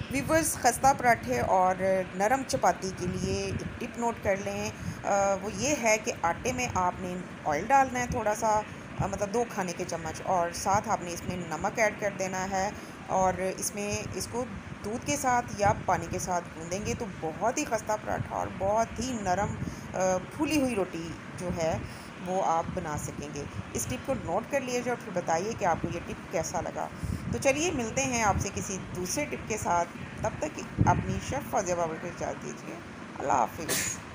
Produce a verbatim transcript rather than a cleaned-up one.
Viewers खस्ता पराठे और नरम चपाती के लिए एक टिप नोट कर लें। अ, वो ये है कि आटे में आपने ऑयल डालना है थोड़ा सा, अ, मतलब दो खाने के चम्मच, और साथ आपने इसमें नमक ऐड कर देना है। और इसमें इसको दूध के साथ या पानी के साथ गूंदेंगे तो बहुत ही खस्ता पराठा और बहुत ही नरम अ, फूली हुई रोटी जो है वो आप बना सकेंगे। इस टिप को नोट कर लीजिए और फिर बताइए कि आपको ये टिप कैसा लगा। तो चलिए मिलते हैं आपसे किसी दूसरे टिप के साथ। तब तक अपनी शेफ़ फ़ाज़िया बाबर को इजाज़त दीजिए। अल्लाह हाफ़िज़।